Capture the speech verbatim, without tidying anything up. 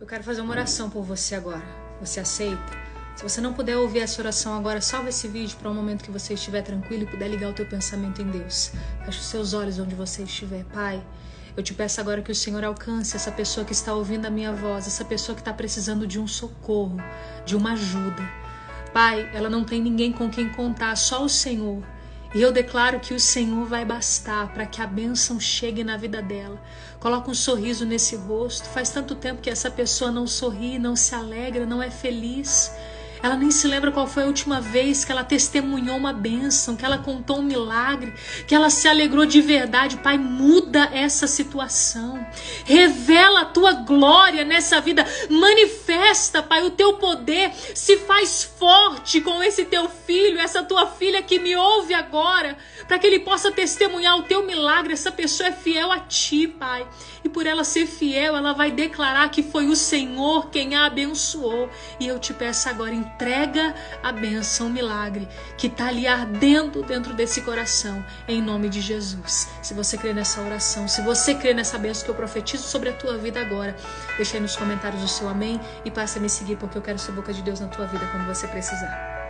Eu quero fazer uma oração por você agora. Você aceita? Se você não puder ouvir essa oração agora, salva esse vídeo para um momento que você estiver tranquilo e puder ligar o teu pensamento em Deus. Feche os seus olhos onde você estiver. Pai, eu te peço agora que o Senhor alcance essa pessoa que está ouvindo a minha voz, essa pessoa que está precisando de um socorro, de uma ajuda. Pai, ela não tem ninguém com quem contar, só o Senhor. E eu declaro que o Senhor vai bastar para que a bênção chegue na vida dela. Coloca um sorriso nesse rosto. Faz tanto tempo que essa pessoa não sorri, não se alegra, não é feliz. Ela nem se lembra qual foi a última vez que ela testemunhou uma bênção, que ela contou um milagre, que ela se alegrou de verdade. Pai, muda essa situação. Revela a tua glória nessa vida. Manifesta, Pai, o teu poder. Se faz forte com esse teu filho, essa tua filha que me ouve agora, para que ele possa testemunhar o teu milagre. Essa pessoa é fiel a ti, Pai. E por ela ser fiel, ela vai declarar que foi o Senhor quem a abençoou. E eu te peço agora, entrega a bênção, o milagre que está ali ardendo dentro desse coração, em nome de Jesus. Se você crê nessa oração, se você crê nessa bênção que eu profetizo sobre a tua vida agora, deixa aí nos comentários o seu amém e passa a me seguir, porque eu quero ser boca de Deus na tua vida quando você precisar.